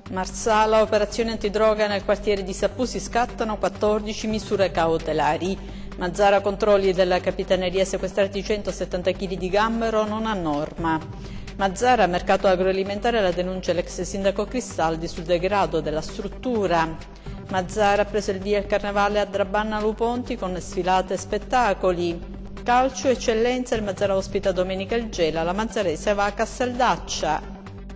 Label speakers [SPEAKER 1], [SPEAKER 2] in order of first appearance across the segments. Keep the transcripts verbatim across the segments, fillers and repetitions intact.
[SPEAKER 1] Marsala, operazione antidroga nel quartiere di Sappusi, scattano quattordici misure cautelari. Mazzara, controlli della Capitaneria, sequestrati centosettanta chili di gambero non a norma. Mazzara, mercato agroalimentare, la denuncia l'ex sindaco Cristaldi sul degrado della struttura. Mazzara, ha preso il via il carnevale a Drabanna Luponti con sfilate e spettacoli. Calcio, eccellenza, il Mazzara ospita domenica il Gela, la Mazzarese va a Casteldaccia.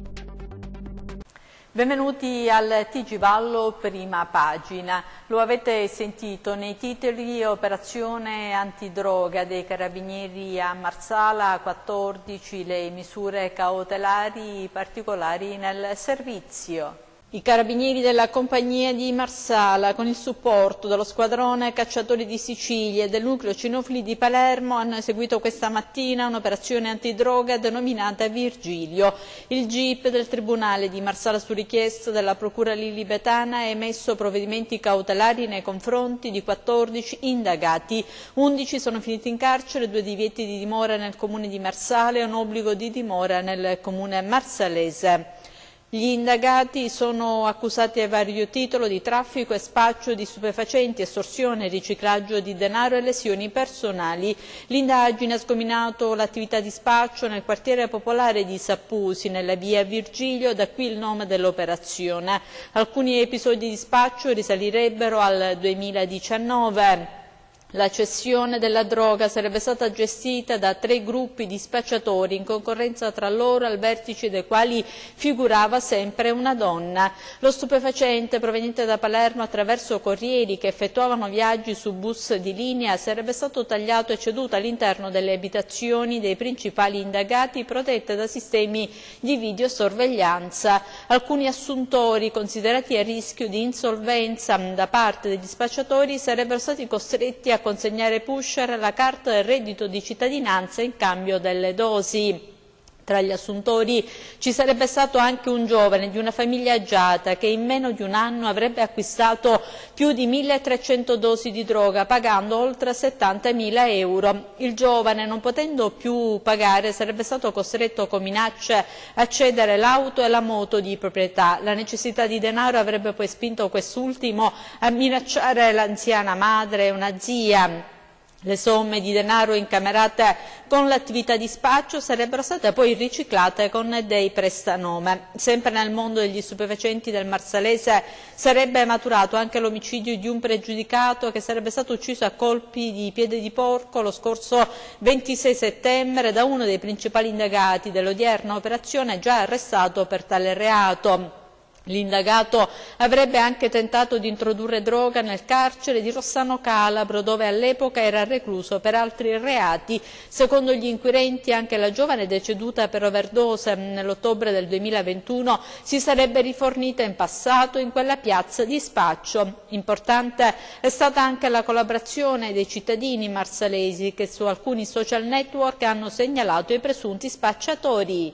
[SPEAKER 1] Benvenuti al T G Vallo, prima pagina. Lo avete sentito nei titoli: operazione antidroga dei carabinieri a Marsala, quattordici le misure cautelari particolari nel servizio. I carabinieri della compagnia di Marsala, con il supporto dello squadrone cacciatori di Sicilia e del nucleo cinofili di Palermo, hanno eseguito questa mattina un'operazione antidroga denominata Virgilio. Il G I P del Tribunale di Marsala, su richiesta della Procura lilibetana, ha emesso provvedimenti cautelari nei confronti di quattordici indagati. undici sono finiti in carcere, due divieti di dimora nel comune di Marsala e un obbligo di dimora nel comune marsalese. Gli indagati sono accusati a vario titolo di traffico e spaccio di stupefacenti, estorsione, riciclaggio di denaro e lesioni personali. L'indagine ha sgominato l'attività di spaccio nel quartiere popolare di Sappusi, nella via Virgilio, da qui il nome dell'operazione. Alcuni episodi di spaccio risalirebbero al duemiladiciannove. La cessione della droga sarebbe stata gestita da tre gruppi di spacciatori in concorrenza tra loro, al vertice dei quali figurava sempre una donna. Lo stupefacente, proveniente da Palermo attraverso corrieri che effettuavano viaggi su bus di linea, sarebbe stato tagliato e ceduto all'interno delle abitazioni dei principali indagati, protette da sistemi di videosorveglianza. Alcuni assuntori, considerati a rischio di insolvenza da parte degli spacciatori, sarebbero stati costretti a consegnare pusher la carta del reddito di cittadinanza in cambio delle dosi. Tra gli assuntori ci sarebbe stato anche un giovane di una famiglia agiata che in meno di un anno avrebbe acquistato più di milletrecento dosi di droga, pagando oltre settantamila euro. Il giovane, non potendo più pagare, sarebbe stato costretto con minacce a cedere l'auto e la moto di proprietà. La necessità di denaro avrebbe poi spinto quest'ultimo a minacciare l'anziana madre e una zia. Le somme di denaro incamerate con l'attività di spaccio sarebbero state poi riciclate con dei prestanome. Sempre nel mondo degli stupefacenti del Marsalese sarebbe maturato anche l'omicidio di un pregiudicato che sarebbe stato ucciso a colpi di piede di porco lo scorso ventisei settembre da uno dei principali indagati dell'odierna operazione, già arrestato per tale reato. L'indagato avrebbe anche tentato di introdurre droga nel carcere di Rossano Calabro, dove all'epoca era recluso per altri reati. Secondo gli inquirenti, anche la giovane deceduta per overdose nell'ottobre del duemilaventuno si sarebbe rifornita in passato in quella piazza di spaccio. Importante è stata anche la collaborazione dei cittadini marsalesi che su alcuni social network hanno segnalato i presunti spacciatori.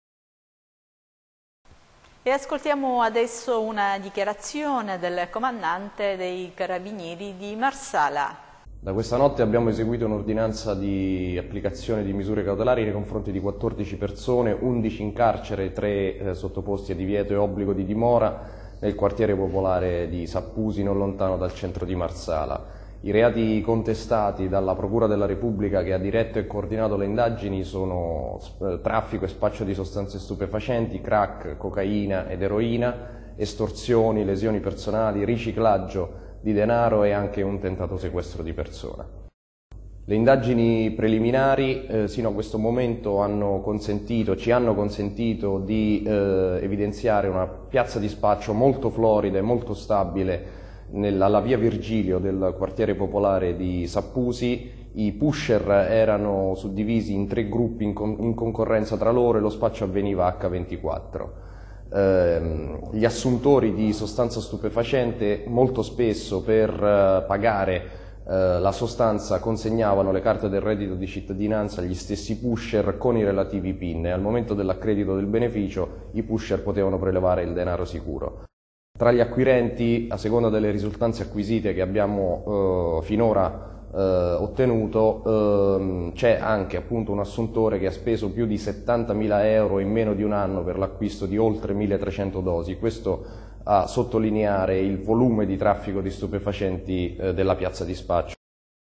[SPEAKER 1] E ascoltiamo adesso una dichiarazione del comandante dei Carabinieri di Marsala.
[SPEAKER 2] Da questa notte abbiamo eseguito un'ordinanza di applicazione di misure cautelari nei confronti di quattordici persone, undici in carcere, tre eh, sottoposti a divieto e obbligo di dimora nel quartiere popolare di Sappusi, non lontano dal centro di Marsala. I reati contestati dalla Procura della Repubblica, che ha diretto e coordinato le indagini, sono eh, traffico e spaccio di sostanze stupefacenti, crack, cocaina ed eroina, estorsioni, lesioni personali, riciclaggio di denaro e anche un tentato sequestro di persona. Le indagini preliminari eh, sino a questo momento hanno consentito, ci hanno consentito di eh, evidenziare una piazza di spaccio molto florida e molto stabile alla via Virgilio del quartiere popolare di Sappusi. I pusher erano suddivisi in tre gruppi in, con in concorrenza tra loro e lo spaccio avveniva acca ventiquattro. Eh, gli assuntori di sostanza stupefacente molto spesso per eh, pagare eh, la sostanza consegnavano le carte del reddito di cittadinanza agli stessi pusher con i relativi PIN, e al momento dell'accredito del beneficio i pusher potevano prelevare il denaro sicuro. Tra gli acquirenti, a seconda delle risultanze acquisite che abbiamo eh, finora eh, ottenuto, ehm, c'è anche appunto un assuntore che ha speso più di settantamila euro in meno di un anno per l'acquisto di oltre milletrecento dosi. Questo a sottolineare il volume di traffico di stupefacenti eh, della piazza di spaccio.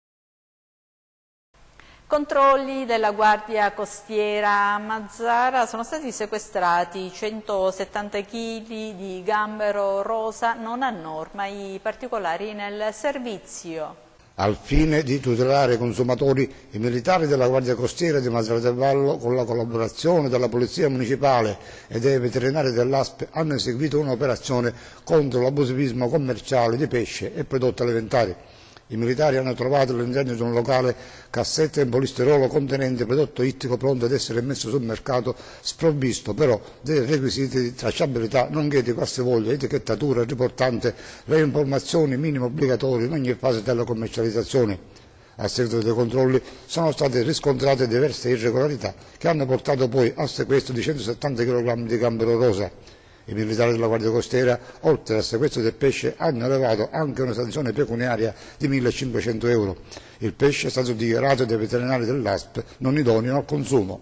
[SPEAKER 1] Controlli della Guardia Costiera a Mazara, sono stati sequestrati centosettanta chili di gambero rosa non a norma, i particolari nel servizio.
[SPEAKER 3] Al fine di tutelare i consumatori, i militari della Guardia Costiera di Mazara del Vallo, con la collaborazione della Polizia Municipale e dei veterinari dell'A S P, hanno eseguito un'operazione contro l'abusivismo commerciale di pesce e prodotti alimentari. I militari hanno trovato all'interno di un locale cassette in polistirolo contenenti prodotto ittico pronto ad essere messo sul mercato, sprovvisto però dei requisiti di tracciabilità, nonché di qualsivoglia etichettatura riportante le informazioni minime obbligatorie in ogni fase della commercializzazione. A seguito dei controlli sono state riscontrate diverse irregolarità che hanno portato poi al sequestro di centosettanta chilogrammi di gambero rosa. I militari della Guardia Costiera, oltre al sequestro del pesce, hanno elevato anche una sanzione pecuniaria di millecinquecento euro. Il pesce è stato dichiarato dai veterinari dell'A S P non idoneo al consumo.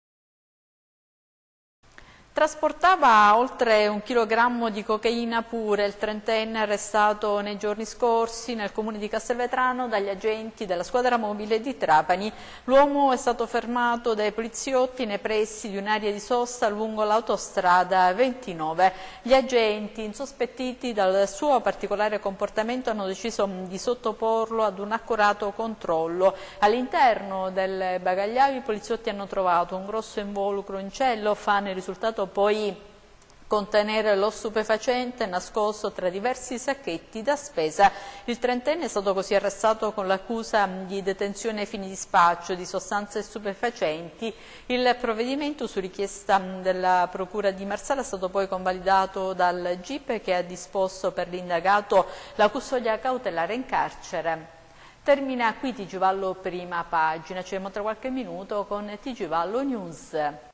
[SPEAKER 1] Trasportava oltre un chilogrammo di cocaina pure il trentenne arrestato nei giorni scorsi nel comune di Castelvetrano dagli agenti della squadra mobile di Trapani. L'uomo è stato fermato dai poliziotti nei pressi di un'area di sosta lungo l'autostrada ventinove. Gli agenti, insospettiti dal suo particolare comportamento, hanno deciso di sottoporlo ad un accurato controllo. All'interno del bagagliaio i poliziotti hanno trovato un grosso involucro in cellophane, risultato poi contenere lo stupefacente nascosto tra diversi sacchetti da spesa. Il trentenne è stato così arrestato con l'accusa di detenzione ai fini di spaccio di sostanze stupefacenti. Il provvedimento, su richiesta della Procura di Marsala, è stato poi convalidato dal G I P, che ha disposto per l'indagato la custodia cautelare in carcere. Termina qui T G Vallo prima pagina, ci vediamo tra qualche minuto con T G Vallo News.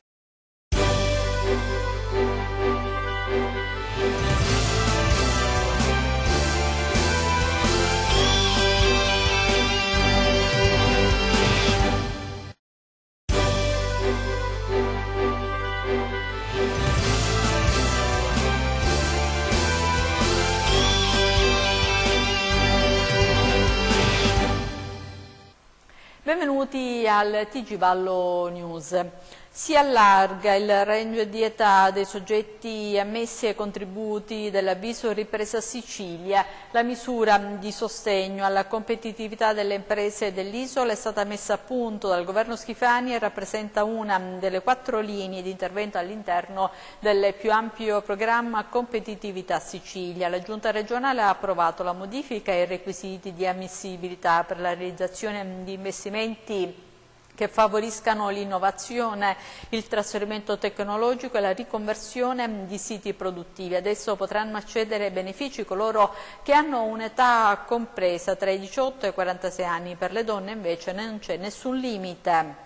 [SPEAKER 1] Benvenuti al T G Vallo News. Si allarga il range di età dei soggetti ammessi ai contributi dell'avviso Ripresa Sicilia. La misura di sostegno alla competitività delle imprese dell'isola è stata messa a punto dal governo Schifani e rappresenta una delle quattro linee di intervento all'interno del più ampio programma Competitività Sicilia. La Giunta regionale ha approvato la modifica ai requisiti di ammissibilità per la realizzazione di investimenti che favoriscano l'innovazione, il trasferimento tecnologico e la riconversione di siti produttivi. Adesso potranno accedere ai benefici coloro che hanno un'età compresa tra i diciotto e i quarantasei anni. Per le donne invece non c'è nessun limite.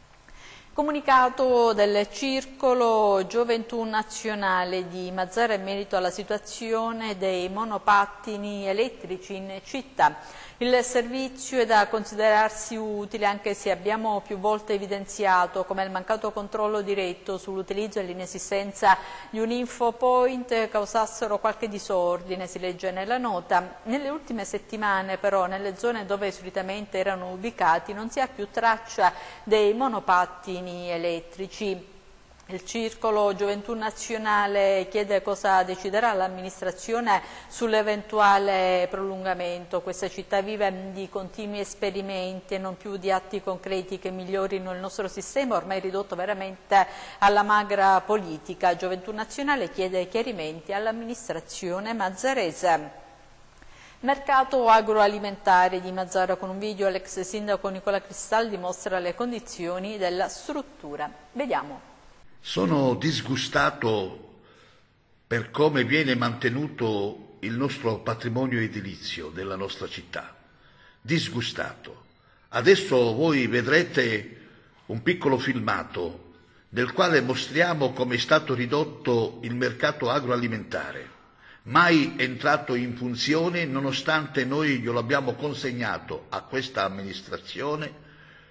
[SPEAKER 1] Comunicato del Circolo Gioventù Nazionale di Mazara in merito alla situazione dei monopattini elettrici in città. Il servizio è da considerarsi utile anche se abbiamo più volte evidenziato come il mancato controllo diretto sull'utilizzo e l'inesistenza di un infopoint causassero qualche disordine, si legge nella nota. Nelle ultime settimane però nelle zone dove solitamente erano ubicati non si ha più traccia dei monopattini elettrici. Il Circolo Gioventù Nazionale chiede cosa deciderà l'amministrazione sull'eventuale prolungamento. Questa città vive di continui esperimenti e non più di atti concreti che migliorino il nostro sistema, ormai ridotto veramente alla magra politica. Gioventù Nazionale chiede chiarimenti all'amministrazione mazzarese. Mercato agroalimentare di Mazara, con un video l'ex sindaco Nicola Cristal dimostra le condizioni della struttura. Vediamo.
[SPEAKER 4] Sono disgustato per come viene mantenuto il nostro patrimonio edilizio della nostra città. Disgustato. Adesso voi vedrete un piccolo filmato nel quale mostriamo come è stato ridotto il mercato agroalimentare. mai entrato in funzione, nonostante noi glielo abbiamo consegnato a questa amministrazione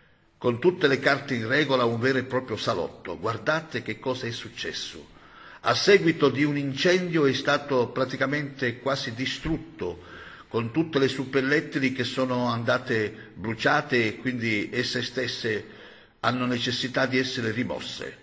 [SPEAKER 4] con tutte le carte in regola, un vero e proprio salotto. Guardate che cosa è successo. A seguito di un incendio è stato praticamente quasi distrutto, con tutte le suppellettili che sono andate bruciate e quindi esse stesse hanno necessità di essere rimosse.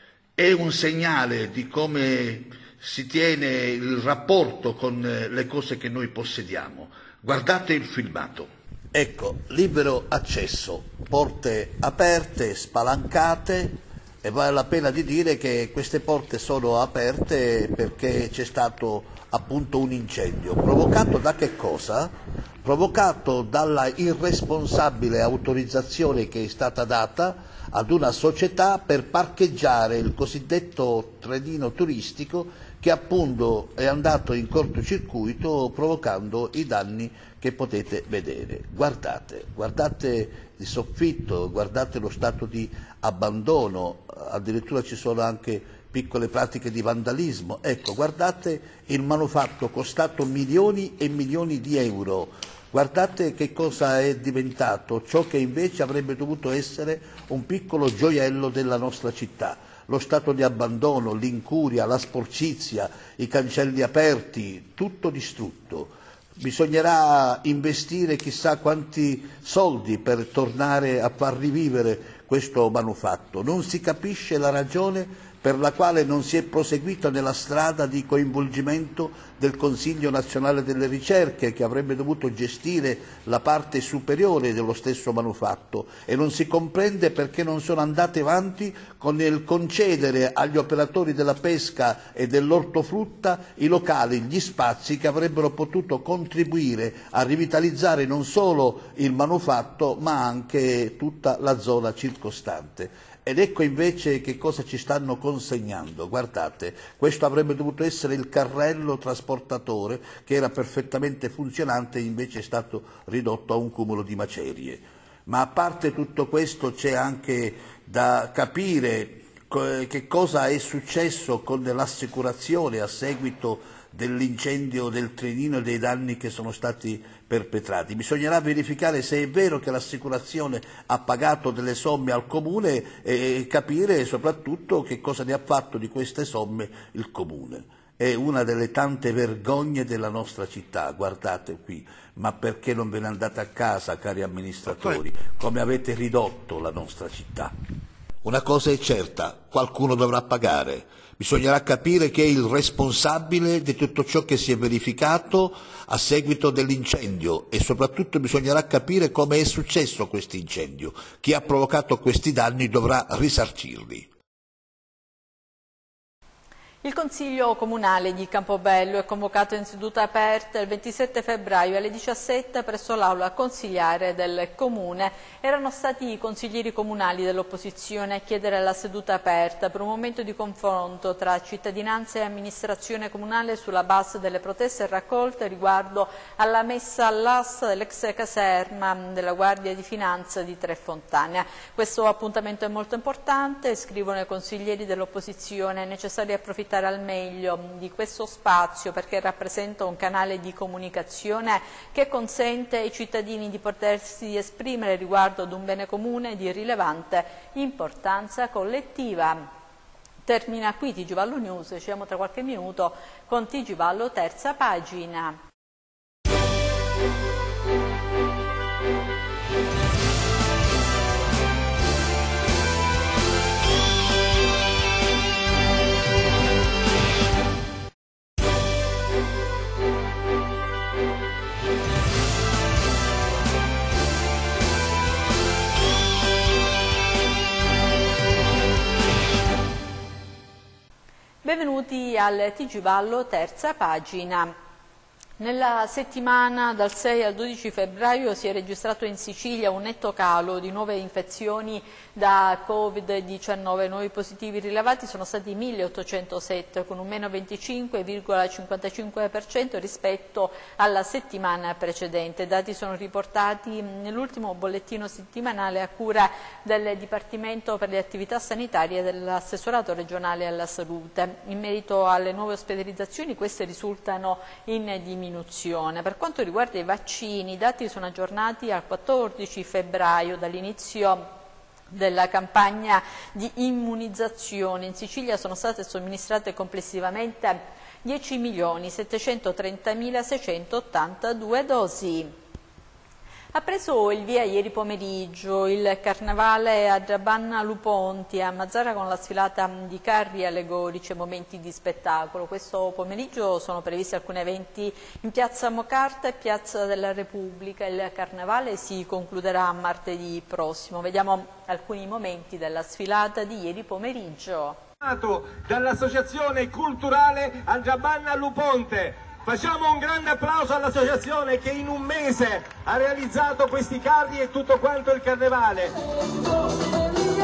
[SPEAKER 4] È un segnale di come si tiene il rapporto con le cose che noi possediamo. Guardate il filmato.
[SPEAKER 5] Ecco, libero accesso, porte aperte, spalancate, e vale la pena di dire che queste porte sono aperte perché c'è stato appunto un incendio. Provocato da che cosa? Provocato dalla irresponsabile autorizzazione che è stata data ad una società per parcheggiare il cosiddetto trenino turistico, che appunto è andato in cortocircuito provocando i danni che potete vedere. Guardate, guardate il soffitto, guardate lo stato di abbandono, addirittura ci sono anche piccole pratiche di vandalismo. Ecco, guardate il manufatto costato milioni e milioni di euro. Guardate che cosa è diventato ciò che invece avrebbe dovuto essere un piccolo gioiello della nostra città. Lo stato di abbandono, l'incuria, la sporcizia, i cancelli aperti, tutto distrutto. Bisognerà investire chissà quanti soldi per tornare a far rivivere questo manufatto. Non si capisce la ragione per la quale non si è proseguito nella strada di coinvolgimento del Consiglio nazionale delle ricerche, che avrebbe dovuto gestire la parte superiore dello stesso manufatto, e non si comprende perché non sono andate avanti con il concedere agli operatori della pesca e dell'ortofrutta i locali, gli spazi che avrebbero potuto contribuire a rivitalizzare non solo il manufatto ma anche tutta la zona circostante. Ed ecco invece che cosa ci stanno consegnando. Guardate, questo avrebbe dovuto essere il carrello trasportatore che era perfettamente funzionante e invece è stato ridotto a un cumulo di macerie. Ma a parte tutto questo c'è anche da capire che cosa è successo con l'assicurazione a seguito dell'incendio del trenino e dei danni che sono stati perpetrati. Bisognerà verificare se è vero che l'assicurazione ha pagato delle somme al Comune e capire soprattutto che cosa ne ha fatto di queste somme il Comune. È una delle tante vergogne della nostra città, guardate qui, ma perché non ve ne andate a casa, cari amministratori, come avete ridotto la nostra città? Una cosa è certa, qualcuno dovrà pagare. Bisognerà capire chi è il responsabile di tutto ciò che si è verificato a seguito dell'incendio e soprattutto bisognerà capire come è successo questo incendio. Chi ha provocato questi danni dovrà risarcirli.
[SPEAKER 1] Il Consiglio Comunale di Campobello è convocato in seduta aperta il ventisette febbraio alle diciassette presso l'Aula Consiliare del Comune. Erano stati i consiglieri comunali dell'opposizione a chiedere la seduta aperta per un momento di confronto tra cittadinanza e amministrazione comunale sulla base delle proteste raccolte riguardo alla messa all'asta dell'ex caserma della Guardia di Finanza di Trefontana. Questo appuntamento è molto importante, scrivono i consiglieri dell'opposizione, è necessario approfittare al meglio di questo spazio perché rappresenta un canale di comunicazione che consente ai cittadini di potersi esprimere riguardo ad un bene comune di rilevante importanza collettiva. Termina qui T G Vallo News, ci vediamo tra qualche minuto con T G Vallo terza pagina. Benvenuti al T G Vallo terza pagina. Nella settimana dal sei al dodici febbraio si è registrato in Sicilia un netto calo di nuove infezioni da Covid diciannove. Nuovi positivi rilevati sono stati milleottocentosette, con un meno venticinque virgola cinquantacinque per cento rispetto alla settimana precedente. I dati sono riportati nell'ultimo bollettino settimanale a cura del Dipartimento per le attività sanitarie dell'assessorato regionale alla salute. In merito alle nuove ospedalizzazioni, queste risultano in diminuzione. Per quanto riguarda i vaccini, i dati sono aggiornati al quattordici febbraio dall'inizio della campagna di immunizzazione. In Sicilia sono state somministrate complessivamente dieci milioni settecentotrentamila seicentottantadue dosi. Ha preso il via ieri pomeriggio il carnevale a Giabanna Luponti, a Mazara, con la sfilata di carri allegorici e momenti di spettacolo. Questo pomeriggio sono previsti alcuni eventi in piazza Mocarta e piazza della Repubblica. Il carnevale si concluderà martedì prossimo. Vediamo alcuni momenti della sfilata di ieri pomeriggio.
[SPEAKER 6] Dall'Associazione Culturale a Giabanna Luponte. Facciamo un grande applauso all'associazione che in un mese ha realizzato questi carri e tutto quanto il carnevale.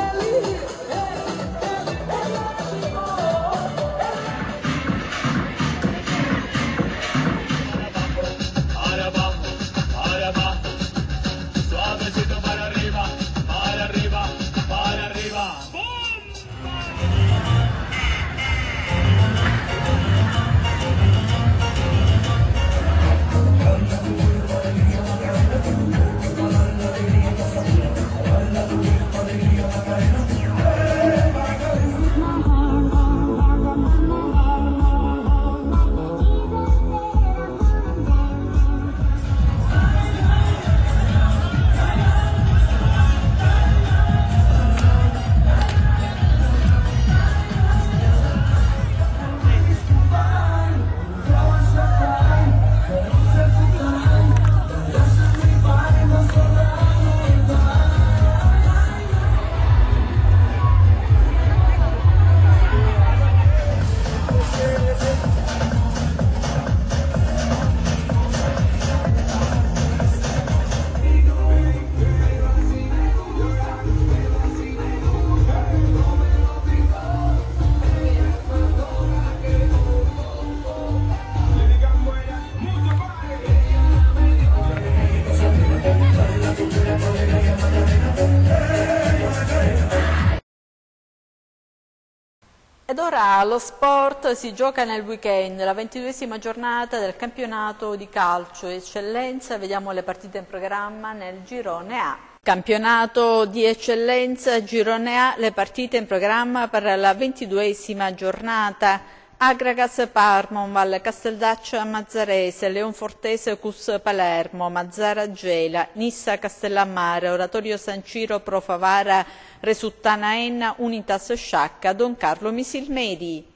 [SPEAKER 1] Ed ora lo sport si gioca nel weekend, la ventiduesima giornata del campionato di calcio eccellenza. Vediamo le partite in programma nel girone A. Campionato di eccellenza girone A, le partite in programma per la ventiduesima giornata. Agragas Parma, Val Casteldaccia Mazzarese, Leonfortese Cus Palermo, Mazzara Gela, Nissa Castellammare, Oratorio San Ciro Pro Favara, Resuttana Enna, Unitas Sciacca, Don Carlo Misilmeri.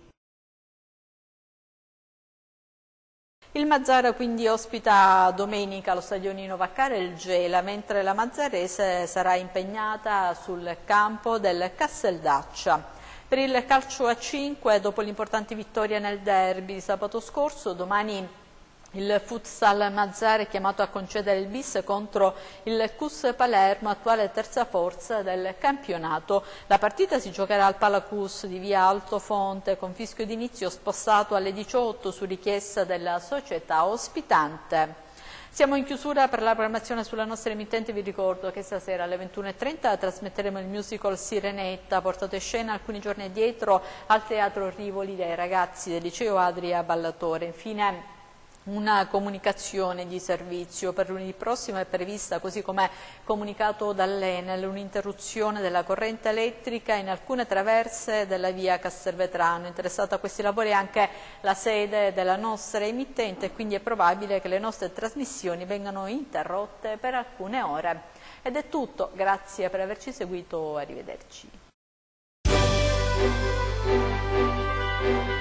[SPEAKER 1] Il Mazzara quindi ospita domenica allo Stadionino Vaccare il Gela, mentre la Mazzarese sarà impegnata sul campo del Casteldaccia. Per il calcio a cinque, dopo l'importante vittoria nel derby di sabato scorso, domani il Futsal Mazzara è chiamato a concedere il bis contro il Cus Palermo, attuale terza forza del campionato. La partita si giocherà al Palacus di via Altofonte, con fischio d'inizio spostato alle diciotto su richiesta della società ospitante. Siamo in chiusura per la programmazione sulla nostra emittente. Vi ricordo che stasera alle ventuno e trenta trasmetteremo il musical Sirenetta, portato in scena alcuni giorni addietro al Teatro Rivoli dai ragazzi del Liceo Adria Ballatore. Infine una comunicazione di servizio: per lunedì prossimo è prevista, così come comunicato dall'Enel, un'interruzione della corrente elettrica in alcune traverse della via Castelvetrano. Interessata a questi lavori è anche la sede della nostra emittente, e quindi è probabile che le nostre trasmissioni vengano interrotte per alcune ore. Ed è tutto, grazie per averci seguito, arrivederci.